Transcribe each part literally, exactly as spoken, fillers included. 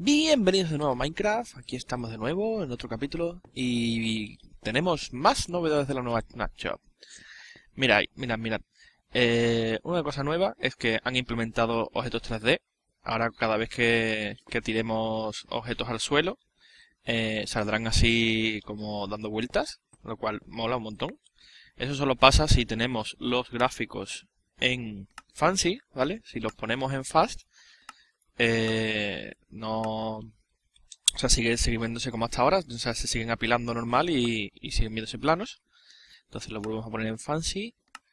Bienvenidos de nuevo a Minecraft, aquí estamos de nuevo en otro capítulo y tenemos más novedades de la nueva Snapshot. Mirad, mirad, mirad. Eh, una cosa nueva es que han implementado objetos tres D. Ahora cada vez que, que tiremos objetos al suelo, eh, saldrán así como dando vueltas, lo cual mola un montón. Eso solo pasa si tenemos los gráficos en Fancy, ¿vale? Si los ponemos en Fast, eh, no... O sea, sigue, sigue viéndose como hasta ahora, o sea, se siguen apilando normal y, y siguen viéndose planos. Entonces lo volvemos a poner en Fancy.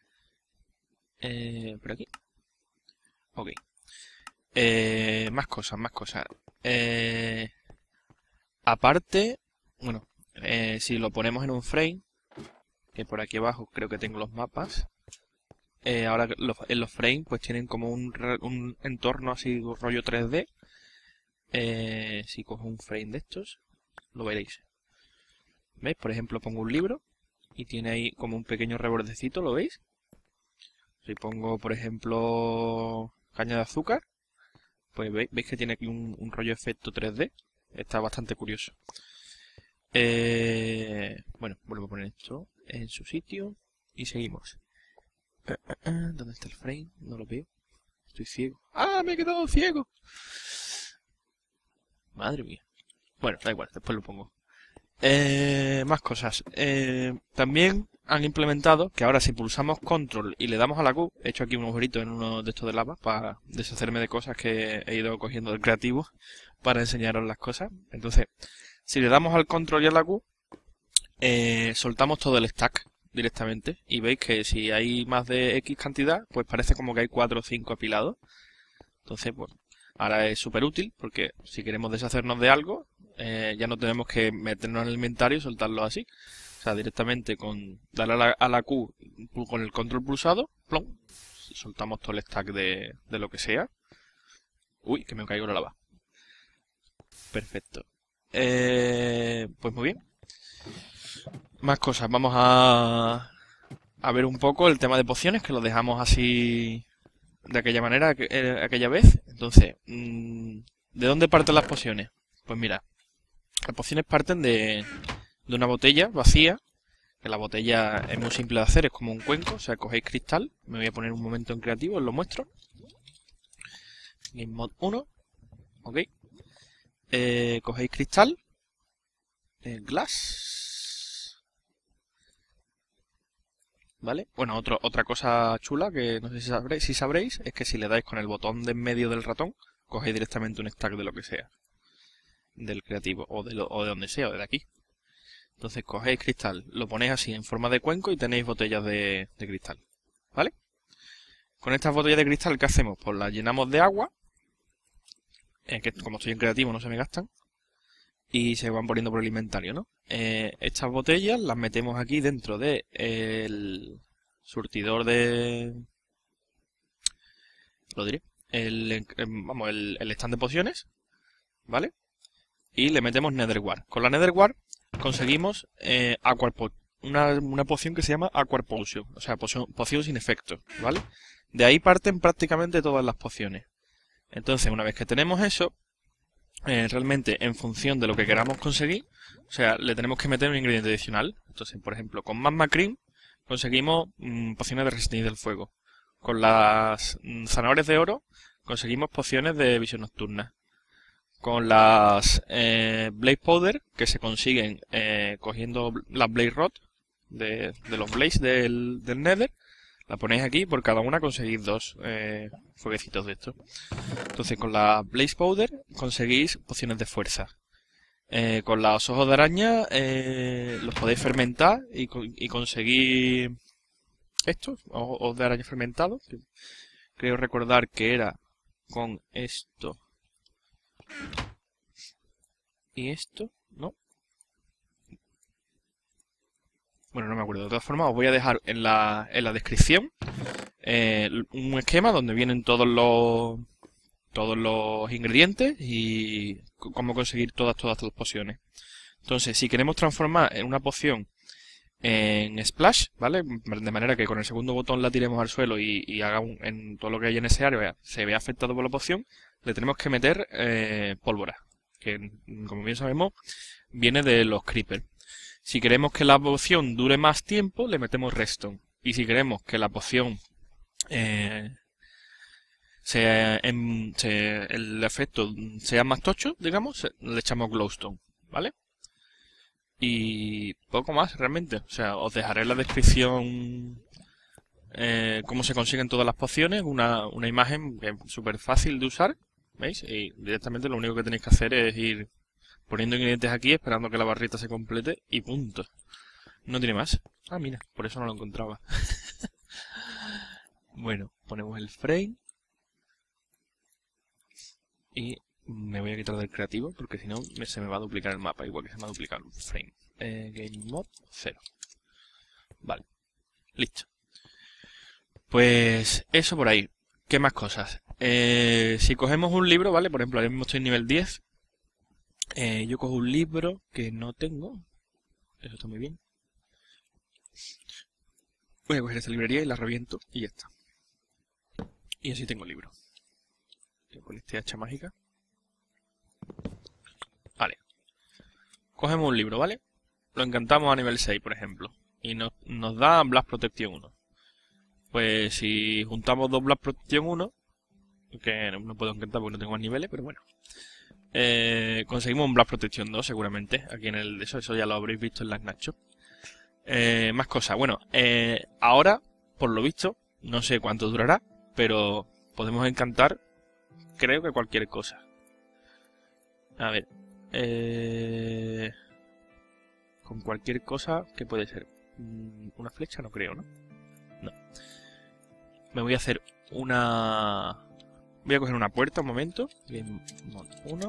Eh, por aquí. Ok. Eh, más cosas, más cosas. Eh, aparte, bueno, eh, si lo ponemos en un frame, que por aquí abajo creo que tengo los mapas. Eh, ahora los, en los frames pues tienen como un, un entorno así rollo tres D. Eh, si cojo un frame de estos, lo veréis. ¿Veis? Por ejemplo, pongo un libro y tiene ahí como un pequeño rebordecito, ¿lo veis? Si pongo, por ejemplo, caña de azúcar, pues veis, veis que tiene aquí un, un rollo efecto tres D. Está bastante curioso. Eh, bueno, vuelvo a poner esto en su sitio y seguimos. Eh, eh, eh, ¿Dónde está el frame? No lo veo. Estoy ciego. ¡Ah, me he quedado ciego! Madre mía. Bueno, da igual, después lo pongo. Eh, más cosas. Eh, también han implementado que ahora si pulsamos control y le damos a la Q, he hecho aquí un agujerito en uno de estos de lava para deshacerme de cosas que he ido cogiendo del creativo para enseñaros las cosas. Entonces, si le damos al control y a la Q, eh, soltamos todo el stack directamente y veis que si hay más de X cantidad, pues parece como que hay cuatro o cinco apilados. Entonces, pues, ahora es súper útil porque si queremos deshacernos de algo, eh, ya no tenemos que meternos en el inventario y soltarlo así. O sea, directamente con darle a la, a la Q con el control pulsado, plom, soltamos todo el stack de, de lo que sea. Uy, que me caigo en la lava. Perfecto. Eh, pues muy bien. Más cosas. Vamos a, a ver un poco el tema de pociones, que lo dejamos así de aquella manera, eh, aquella vez. Entonces, mmm, ¿de dónde parten las pociones? Pues mira, las pociones parten de, de una botella vacía, que la botella es muy simple de hacer, es como un cuenco, o sea, cogéis cristal, me voy a poner un momento en creativo, os lo muestro. Game Mode uno, ok. Eh, cogéis cristal, eh, glass, ¿vale? Bueno, otro, otra cosa chula que no sé si sabréis, si sabréis, es que si le dais con el botón de en medio del ratón, cogéis directamente un stack de lo que sea. Del creativo, o de, lo, o de donde sea, o de aquí. Entonces cogéis cristal, lo ponéis así en forma de cuenco y tenéis botellas de, de cristal, ¿vale? Con estas botellas de cristal, ¿qué hacemos? Pues las llenamos de agua, eh, que como estoy en creativo no se me gastan, y se van poniendo por el inventario, ¿no? Eh, estas botellas las metemos aquí dentro de el surtidor de... lo diré, el, vamos, el, el stand de pociones, ¿vale? Y le metemos Netherware. Con la Netherware conseguimos eh, Aqua una, una poción que se llama Aqua Potion, o sea, poción, poción sin efecto, ¿vale? De ahí parten prácticamente todas las pociones. Entonces, una vez que tenemos eso, eh, realmente en función de lo que queramos conseguir, o sea, le tenemos que meter un ingrediente adicional. Entonces, por ejemplo, con Magma Cream conseguimos mmm, pociones de resistencia del fuego. Con las mmm, zanahorias de oro conseguimos pociones de visión nocturna. Con las eh, Blaze Powder, que se consiguen eh, cogiendo las Blaze Rod de, de los Blaze del, del Nether, la ponéis aquí y por cada una conseguís dos eh, fueguecitos de estos. Entonces con la Blaze Powder conseguís pociones de fuerza. Eh, con los ojos de araña eh, los podéis fermentar y, y conseguir estos, ojos de araña fermentados. Que creo recordar que era con esto. ¿Y esto? ¿No? Bueno, no me acuerdo. De todas formas, os voy a dejar en la, en la descripción eh, un esquema donde vienen todos los todos los ingredientes y cómo conseguir todas, todas las pociones. Entonces, si queremos transformar en una poción en Splash, ¿vale? De manera que con el segundo botón la tiremos al suelo y, y haga un, en todo lo que hay en ese área se vea afectado por la poción, le tenemos que meter eh, pólvora. que como bien sabemos viene de los creepers. Si queremos que la poción dure más tiempo, le metemos redstone. Y si queremos que la poción eh, sea, en, se, el efecto sea más tocho, digamos, le echamos glowstone, ¿vale? Y poco más realmente. O sea, os dejaré en la descripción eh, cómo se consiguen todas las pociones. Una, una imagen que es súper fácil de usar, ¿veis? Y directamente lo único que tenéis que hacer es ir poniendo ingredientes aquí, esperando que la barrita se complete y punto. No tiene más. Ah, mira, por eso no lo encontraba. Bueno, ponemos el frame. Y me voy a quitar del creativo, porque si no me, se me va a duplicar el mapa, igual que se me va a duplicar el frame. Eh, game mode cero. Vale, listo. Pues eso por ahí. ¿Qué más cosas? Eh, si cogemos un libro, ¿vale? Por ejemplo, ahora mismo estoy en nivel diez. Eh, yo cojo un libro que no tengo. Eso está muy bien. Voy a coger esta librería y la reviento y ya está. Y así tengo el libro. Con esta hacha mágica. Vale. Cogemos un libro, ¿vale? Lo encantamos a nivel seis, por ejemplo. Y nos, nos da Blast Protection uno. Pues si juntamos dos Blast Protection uno, que no, no puedo encantar porque no tengo más niveles, pero bueno. Eh, conseguimos un Blast Protection dos seguramente. Aquí en el... Eso, eso ya lo habréis visto en las Nacho. Eh, más cosas. Bueno, eh, ahora, por lo visto, no sé cuánto durará, pero podemos encantar, creo que cualquier cosa. A ver. Eh, con cualquier cosa, ¿qué puede ser? Una flecha, no creo, ¿no? No. Me voy a hacer una... Voy a coger una puerta un momento. Game mode uno.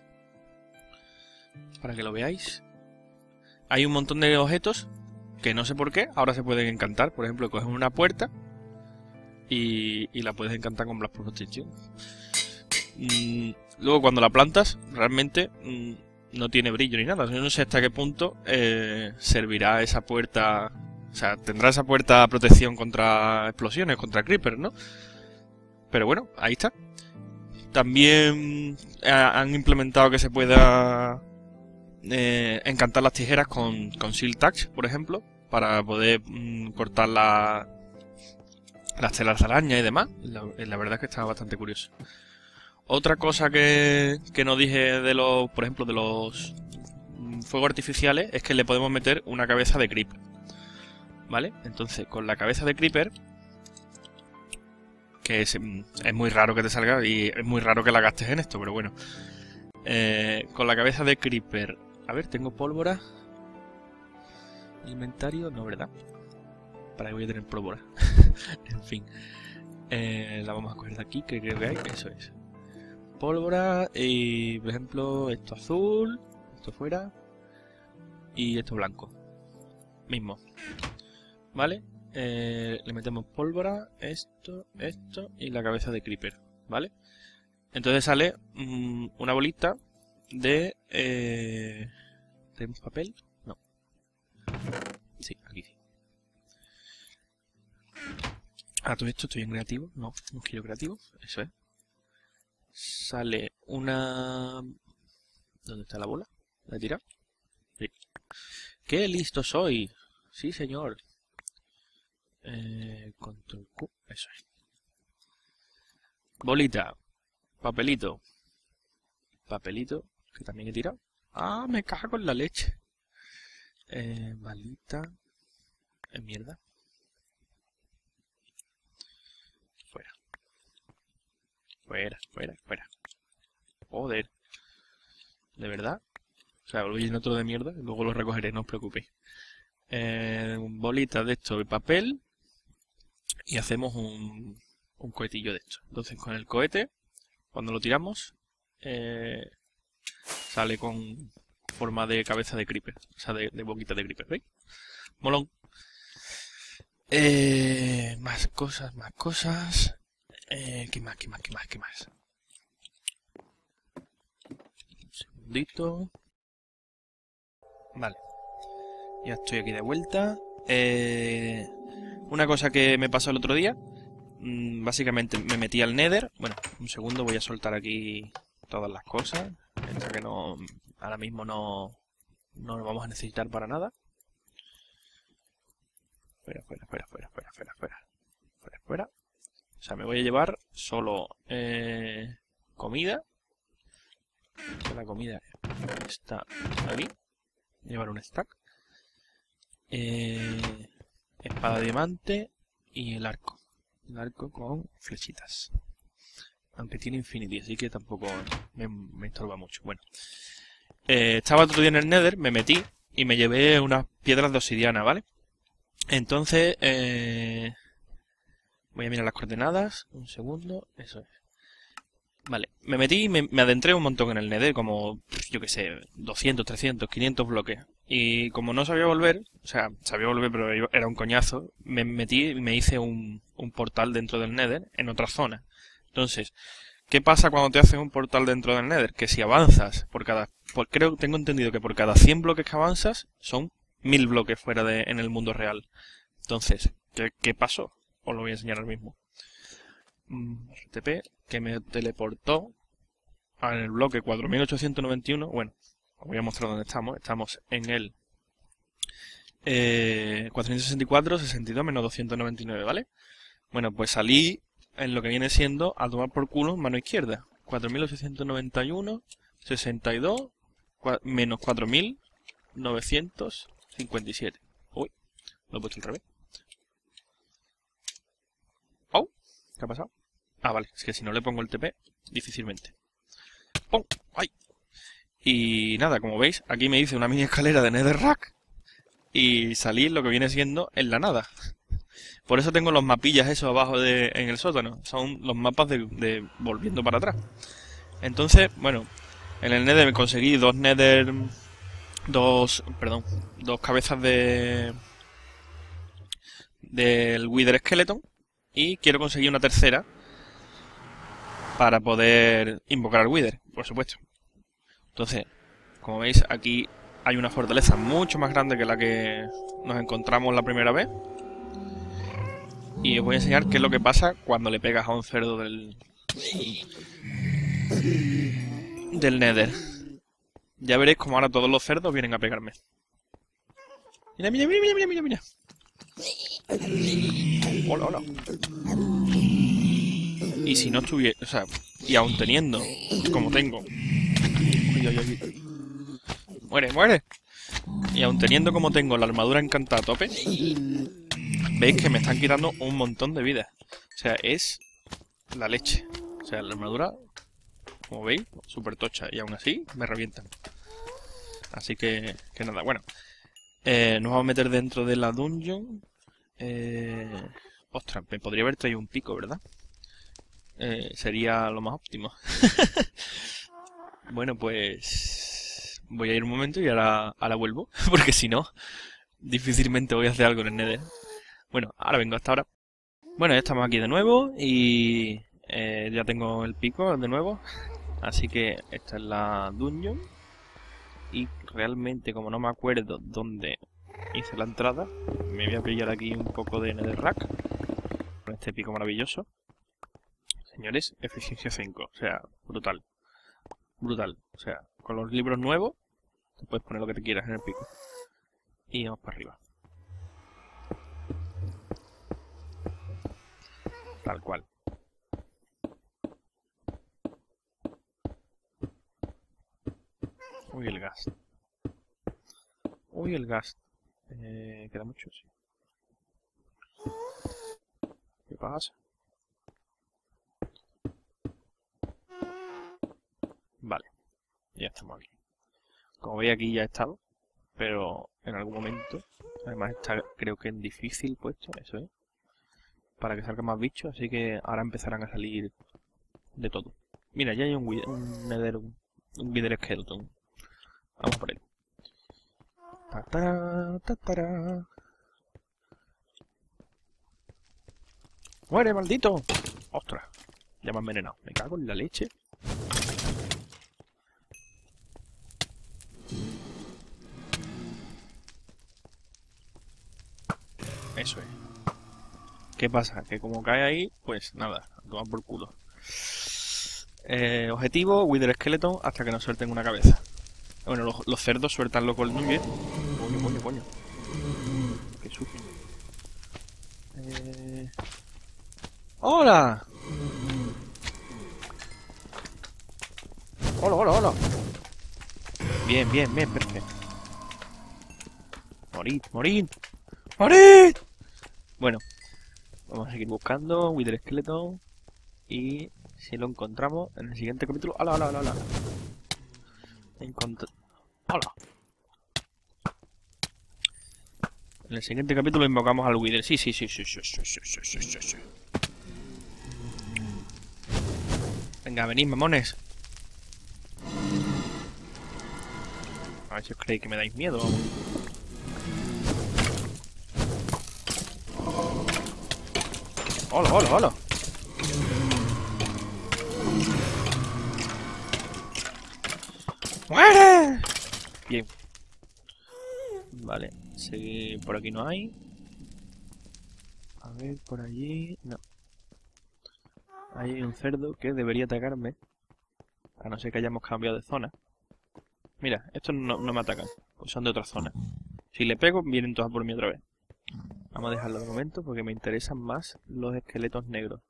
Para que lo veáis. Hay un montón de objetos que no sé por qué ahora se pueden encantar. Por ejemplo, coges una puerta y, y la puedes encantar con Blast Protection. Mm, luego cuando la plantas, realmente mm, no tiene brillo ni nada. Yo no sé hasta qué punto eh, servirá esa puerta. O sea, tendrá esa puerta protección contra explosiones, contra creepers, ¿no? Pero bueno, ahí está. También eh, han implementado que se pueda eh, encantar las tijeras con, con Seal Touch, por ejemplo, para poder mm, cortar la, las telas de araña y demás. La, la verdad es que está bastante curioso. Otra cosa que, que no dije de los, por ejemplo, de los fuegos artificiales es que le podemos meter una cabeza de creeper. ¿Vale? Entonces, con la cabeza de creeper, que es, es muy raro que te salga y es muy raro que la gastes en esto, pero bueno. Eh, con la cabeza de creeper, a ver, tengo pólvora. Inventario, no, ¿verdad? Para que voy a tener pólvora. En fin. Eh, la vamos a coger de aquí, que creo que hay, eso es. Pólvora y, por ejemplo, esto azul, esto fuera y esto blanco. Mismo. ¿Vale? Eh, le metemos pólvora, esto, esto y la cabeza de creeper, ¿vale? Entonces sale mmm, una bolita de... Eh, ¿tenemos papel? No. Sí, aquí sí. Ah, todo esto estoy en creativo. No, no quiero creativo. Eso es. Sale una... ¿Dónde está la bola? ¿La he tirado? Sí. ¡Qué listo soy! Sí, señor. Eh, control Q, eso es. Bolita, papelito, papelito, que también he tirado. Ah, me cago en la leche. Eh, balita, eh, mierda. Fuera. Fuera, fuera, fuera. Joder. ¿De verdad? O sea, lo voy lleno todo de mierda y luego lo recogeré, no os preocupéis. Eh, bolita de esto de papel. Y hacemos un, un cohetillo de esto. Entonces con el cohete, cuando lo tiramos, eh, sale con forma de cabeza de creeper. O sea, de, de boquita de creeper, ¿veis? Molón. Eh, más cosas, más cosas. Eh, ¿Qué más, qué más, qué más, qué más? Un segundito. Vale. Ya estoy aquí de vuelta. Eh... Una cosa que me pasó el otro día, básicamente me metí al Nether. Bueno, un segundo, voy a soltar aquí todas las cosas. El O sea que no, ahora mismo no, no lo vamos a necesitar para nada. Fuera, fuera, fuera, fuera, fuera, fuera, fuera, fuera, fuera. O sea, me voy a llevar solo eh, comida. La comida está aquí. Voy a llevar un stack. Eh, espada diamante y el arco. El arco con flechitas. Aunque tiene infinity, así que tampoco me, me estorba mucho. Bueno. Eh, estaba otro día en el Nether, me metí y me llevé unas piedras de obsidiana, ¿vale? Entonces, eh, voy a mirar las coordenadas. Un segundo. Eso es. Vale, me metí y me, me adentré un montón en el Nether, como, yo qué sé, doscientos, trescientos, quinientos bloques. Y como no sabía volver, o sea, sabía volver pero era un coñazo, me metí y me hice un, un portal dentro del Nether en otra zona. Entonces, ¿qué pasa cuando te haces un portal dentro del Nether? Que si avanzas por cada... Por, creo, tengo entendido que por cada cien bloques que avanzas, son mil bloques fuera de en el mundo real. Entonces, ¿qué, qué pasó? Os lo voy a enseñar ahora mismo. R T P, que me teleportó al bloque cuatro mil ochocientos noventa y uno. Bueno, os voy a mostrar dónde estamos. Estamos en el eh, cuatrocientos sesenta y cuatro, sesenta y dos menos doscientos noventa y nueve, ¿vale? Bueno, pues salí en lo que viene siendo a tomar por culo mano izquierda. cuatro mil ochocientos noventa y uno, sesenta y dos, menos cuatro mil novecientos cincuenta y siete. Uy, lo he puesto al revés. Oh, ¿qué ha pasado? Ah, vale, es que si no le pongo el T P, difícilmente. ¡Pum! ¡Ay! Y nada, como veis, aquí me hice una mini escalera de Netherrack y salí en lo que viene siendo en la nada. Por eso tengo los mapillas esos abajo de, en el sótano. Son los mapas de, de volviendo para atrás. Entonces, bueno, en el Nether conseguí dos Nether... Dos... Perdón. Dos cabezas de... Del Wither Skeleton. Y quiero conseguir una tercera para poder invocar al Wither, por supuesto. Entonces, como veis, aquí hay una fortaleza mucho más grande que la que nos encontramos la primera vez. Y os voy a enseñar qué es lo que pasa cuando le pegas a un cerdo del... del Nether. Ya veréis como ahora todos los cerdos vienen a pegarme. Mira, mira, mira, mira, mira, mira. Hola, hola. Y si no estuviera, o sea, y aún teniendo, como tengo... Uy, uy, uy. Muere, muere. Y aún teniendo como tengo la armadura encantada a tope, veis que me están quitando un montón de vida. O sea, es la leche. O sea, la armadura, como veis, súper tocha. Y aún así, me revientan. Así que, que nada, bueno. Eh, nos vamos a meter dentro de la dungeon. Eh, ostras, me podría haber traído un pico, ¿verdad? Eh, sería lo más óptimo. Bueno, pues... voy a ir un momento y ahora, ahora vuelvo. Porque si no, difícilmente voy a hacer algo en el Nether. Bueno, ahora vengo, hasta ahora. Bueno, ya estamos aquí de nuevo y eh, ya tengo el pico de nuevo. Así que esta es la dungeon. Y realmente, como no me acuerdo dónde hice la entrada, me voy a pillar aquí un poco de Netherrack. Con este pico maravilloso. Señores, eficiencia cinco. O sea, brutal. Brutal. O sea, con los libros nuevos, te puedes poner lo que te quieras en el pico. Y vamos para arriba. Tal cual. Uy, el gas. Uy, el gas. Eh, ¿Queda mucho? Sí. ¿Qué pasa? Vale. Ya estamos aquí. Como veis, aquí ya he estado. Pero en algún momento... Además está, creo que en difícil puesto. Eso es. Para que salgan más bichos. Así que ahora empezarán a salir de todo. Mira, ya hay un, un Nether... Un, un Wither Skeleton. Vamos por él. Ta-ta-ra, ta-ta-ra. ¡Muere, maldito! ¡Ostras! Ya me han envenenado. Me cago en la leche. Eso es. ¿Qué pasa? Que como cae ahí, pues nada, a tomar por culo. Eh, objetivo, Wither Skeleton hasta que nos suelten una cabeza. Bueno, los, los cerdos sueltan los colmillos. Coño, coño, coño. Qué sucio. Eh... ¡Hola! ¡Hola, hola, hola! Bien, bien, bien, perfecto. Morid, morid. ¡Morid! Bueno, vamos a seguir buscando Wither Skeleton. Y si lo encontramos en el siguiente capítulo... ¡Hola, hola, hola, hola! Encontr... ¡Hola! En el siguiente capítulo invocamos al Wither. Sí, sí, sí, sí, sí, sí, sí, sí, sí, sí, sí. Venga, venid, mamones. A ver si os creéis que me dais miedo. ¡Hola, hola, hola! ¡Muere! Bien. Vale, seguir por aquí no hay. A ver, por allí... No. Ahí hay un cerdo que debería atacarme. A no ser que hayamos cambiado de zona. Mira, estos no, no me atacan. Pues son de otra zona. Si le pego, vienen todos por mí otra vez. Vamos a dejarlo de momento porque me interesan más los esqueletos negros.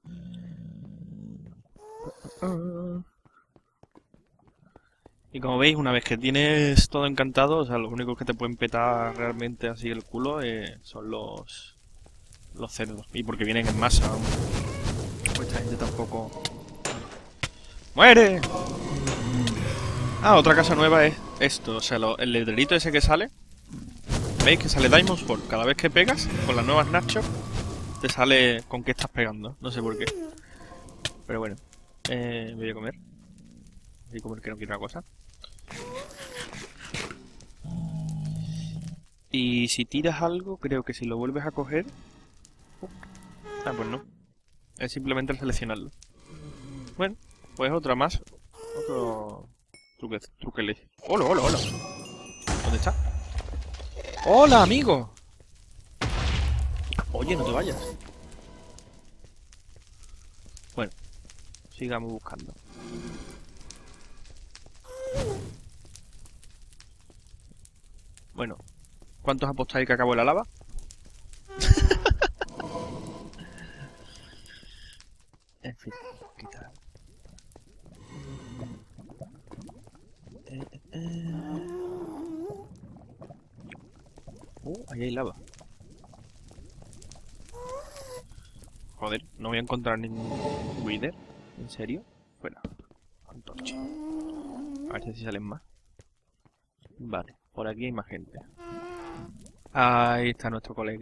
Y como veis, una vez que tienes todo encantado, o sea, los únicos que te pueden petar realmente así el culo eh, son los los cerdos. Y porque vienen en masa. Pues esta gente tampoco... ¡Muere! Ah, otra casa nueva es esto. O sea, lo, el letrerito ese que sale. ¿Veis que sale Diamond Sword? Cada vez que pegas con las nuevas nachos, te sale con qué estás pegando. No sé por qué. Pero bueno. Eh, voy a comer. Voy a comer que no quiero una cosa. Y si tiras algo, creo que si lo vuelves a coger... Ah, pues no. Es simplemente el seleccionarlo. Bueno, pues otra más. Otro... Truque... Truquele. ¡Hola, hola, hola! ¿Dónde está? ¡Hola, amigo! Oye, no te vayas. Bueno, sigamos buscando. Bueno, ¿cuántos apostáis que acabó la lava? En fin, quitar. Eh, eh, eh. Uh, ahí hay lava. Joder, no voy a encontrar ningún Wither. ¿En serio? Fuera. Antorcha. A ver si salen más. Vale, por aquí hay más gente. Ahí está nuestro colega.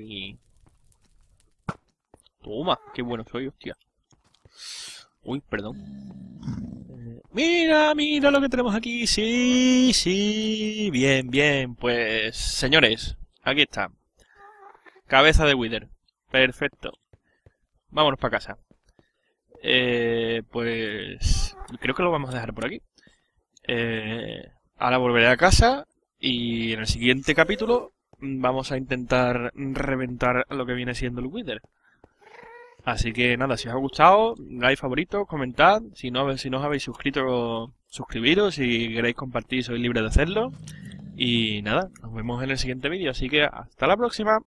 Toma, qué bueno soy, hostia. Uy, perdón. Eh, mira, mira lo que tenemos aquí. Sí, sí. Bien, bien. Pues, señores, aquí está. Cabeza de Wither. Perfecto. Vámonos para casa. Eh, pues, creo que lo vamos a dejar por aquí. Eh, ahora volveré a casa y en el siguiente capítulo vamos a intentar reventar lo que viene siendo el Wither. Así que nada, si os ha gustado, like, favorito, comentad. Si no, si no os habéis suscrito, suscribiros. Si queréis compartir, sois libres de hacerlo. Y nada, nos vemos en el siguiente vídeo. Así que hasta la próxima.